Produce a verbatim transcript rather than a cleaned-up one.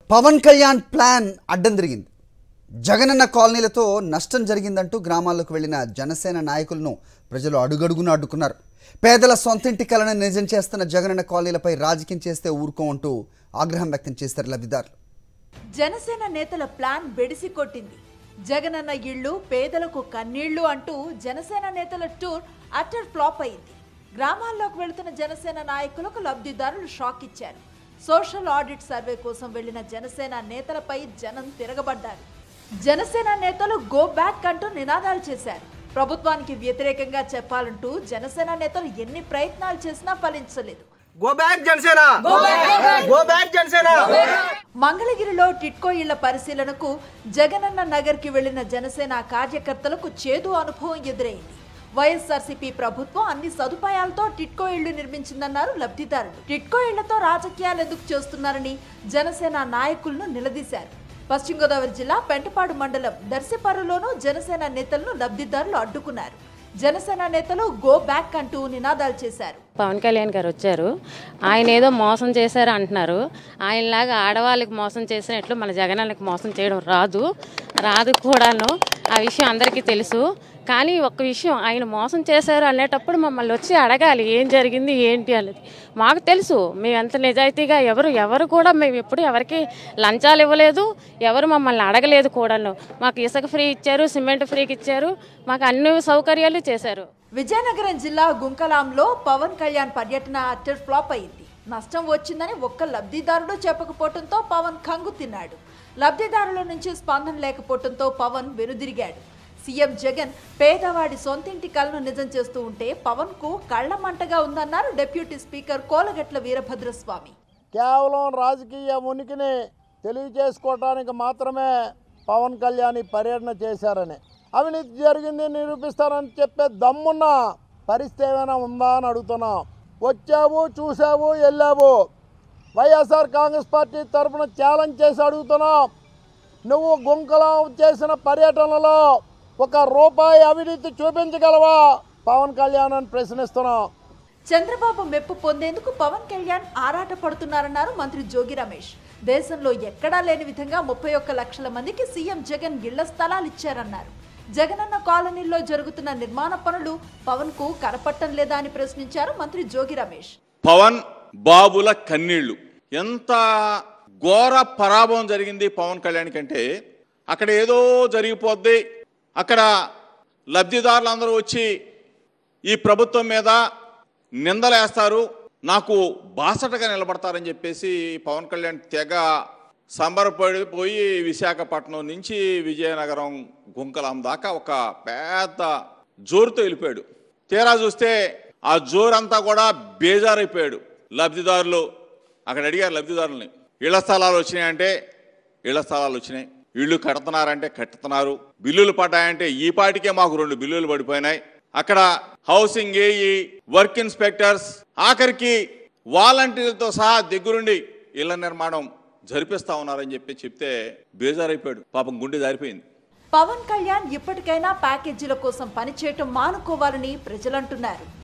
Pawan Kalyan plan అడ్డం తిరిగింది. జగనన్న కాలనీలతో నష్టం జరిగిందంటూ గ్రామాల్లోకి వెళ్లిన జనసేన నాయకులను ప్రజలు అడుగడుగున అడ్డుకున్నారు. పేదల సొంతింటి కలను నిజం చేస్తున్న జగనన్న కాలనీలపై రాజకీయం చేస్తే ఊరుకోమంటూ ఆగ్రహం వ్యక్తం చేశారు లబ్ధిదారులు. జనసేన నేతల ప్లాన్ బెడిసి కొట్టింది. జగనన్న ఇళ్లు పేదలకు కన్నీళ్లు అంటూ జనసేన నేతల టూర్ అటర్ ఫ్లాప్ అయింది. గ్రామాల్లోకి వెళుతున్న జనసేన నాయకులకు లబ్ధిదారులు షాక్ ఇచ్చారు. సోషల్ ఆడిట్ సర్వే కోసం వెళ్లిన జనసేన నేతలపై జనం తిరగబడ్డారు. జనసేన నేతలు గో బ్యాక్ అంటూ నినాదాలు చేశారు. ప్రభుత్వానికి వ్యతిరేకంగా చెప్పాలంటూ జనసేన నేతలు ఎన్ని ప్రయత్నాలు చేసినా ఫలించలేదు. Go back Janasena, go back Janasena. మంగళగిరిలో టిట్కో ఇళ్ల పరిశీలనకు జగనన్న నగర్ కి వెళ్లిన జనసేన కార్యకర్తలకు చేదు అనుభవం ఎదురైంది. వైఎస్ఆర్సీపీ ప్రభుత్వం అన్ని సదుపాయాలతో టిట్కో ఇళ్లు నిర్మించిందన్నారు లబ్ధిదారులు. టిట్కో ఇళ్లతో రాజకీయాలు ఎందుకు చేస్తున్నారని జనసేన నాయకులను నిలదీశారు. పశ్చిమ గోదావరి జిల్లా పెంటపాడు మండలం దర్శిపర్రులోనూ జనసేన నేతలను లబ్ధిదారులు అడ్డుకున్నారు. జనసేన నేతలు గో బ్యాక్ అంటూ నినాదాలు చేశారు. పవన్ కళ్యాణ్ గారు వచ్చారు, ఆయన ఏదో మోసం చేశారు అంటున్నారు. ఆయనలాగా ఆడవాళ్ళకి మోసం చేసినట్లు మన జగనన్నకి మోసం చేయడం రాదు రాదు కూడాను. ఆ విషయం అందరికీ తెలుసు. కానీ ఒక్క విషయం, ఆయన మోసం చేశారు అనేటప్పుడు మమ్మల్ని వచ్చి అడగాలి ఏం జరిగింది ఏంటి అనేది. మాకు తెలుసు మేము ఎంత నిజాయితీగా, ఎవరు ఎవరు కూడా మేము ఎప్పుడు ఎవరికి లంచాలు ఇవ్వలేదు, ఎవరు మమ్మల్ని అడగలేదు కూడాను. మాకు ఇసుక ఫ్రీ ఇచ్చారు, సిమెంట్ ఫ్రీకి ఇచ్చారు, మాకు అన్ని సౌకర్యాలు చేశారు. విజయనగరం జిల్లా గుంకలాంలో పవన్ కళ్యాణ్ పర్యటన అటర్ ఫ్లాప్ అయింది. నష్టం వచ్చిందని ఒక్క లబ్ధిదారుడు చెప్పకపోవడంతో పవన్ కంగు తిన్నాడు. లబ్ధిదారుల నుంచి స్పందన లేకపోవడంతో పవన్ వెనుదిరిగాడు. సీఎం జగన్ పేదవాడి సొంతింటి కలను నిజం చేస్తూ ఉంటే పవన్ కు కళ్ల మంటగా ఉందన్నారు డిప్యూటీ స్పీకర్ కోలగట్ల వీరభద్రస్వామి. కేవలం రాజకీయ ఉనికిని తెలియజేసుకోవడానికి మాత్రమే పవన్ కళ్యాణ్ పర్యటన చేశారని, అవినీతి జరిగింది నిరూపిస్తారని చెప్పే దమ్మున్న పరిస్థితి ఏమైనా ఉందా అని అడుగుతున్నాం. వచ్చావు, చూసావు, వెళ్ళావు. వైఎస్ఆర్ కాంగ్రెస్ పార్టీ తరఫున ఛాలెంజ్ చేసి అడుగుతున్నాం. నువ్వు గుంకలం చేసిన పర్యటనలో ఒక రూపాయి అవినీతి చూపించగలవా పవన్ కళ్యాణ్ అని ప్రశ్నిస్తున్నాం. చంద్రబాబు మెప్పు పొందేందుకు పవన్ కళ్యాణ్ ఆరాట పడుతున్నారన్నారు మంత్రి జోగి రమేష్. దేశంలో ఎక్కడా లేని విధంగా ముప్పై ఒక్క లక్షల మందికి సీఎం జగన్ ఇళ్ల స్థలాలు ఇచ్చారన్నారు. జగనన్న కాలనీల్లో జరుగుతున్న నిర్మాణ పనులు పవన్ కు కనపట్టం లేదా అని ప్రశ్నించారు మంత్రి జోగి రమేష్. పవన్ బాబుల కన్నీళ్లు, ఎంత ఘోర పరాభవం జరిగింది పవన్ కళ్యాణ్ కంటే. అక్కడ ఏదో జరిగిపోద్ది, అక్కడ లబ్ధిదారులందరూ వచ్చి ఈ ప్రభుత్వం మీద నిందలేస్తారు, నాకు బాసటగా నిలబడతారని చెప్పేసి పవన్ కళ్యాణ్ తెగ సంబరపడిపోయి విశాఖపట్నం నుంచి విజయనగరం గుంకలాం దాకా ఒక పెద్ద జోరుతో వెళ్ళిపోయాడు. తీరా చూస్తే ఆ జోరంతా కూడా బేజారైపోయాడు. లబ్ధిదారులు అక్కడ అడిగారు లబ్ధిదారులని, ఇళ్ల స్థలాలు వచ్చినాయంటే ఇళ్ల స్థలాలు వచ్చినాయి, ఇళ్ళు కడుతున్నారంటే కట్టుతున్నారు, బిల్లులు పడ్డాయంటే ఈ పాటికే మాకు రెండు బిల్లులు పడిపోయినాయి. అక్కడ హౌసింగ్ ఏఈ, వర్క్ ఇన్స్పెక్టర్స్, ఆఖరికి వాలంటీర్లతో సహా దగ్గరుండి ఇళ్ల నిర్మాణం జరిపిస్తా ఉన్నారని చెప్పి చెప్తే బేజారైపోయాడు. పాపం గుండె జారిపోయింది. పవన్ కళ్యాణ్ ఇప్పటికైనా ప్యాకేజీల కోసం పనిచేయటం మానుకోవాలని ప్రజలంటున్నారు.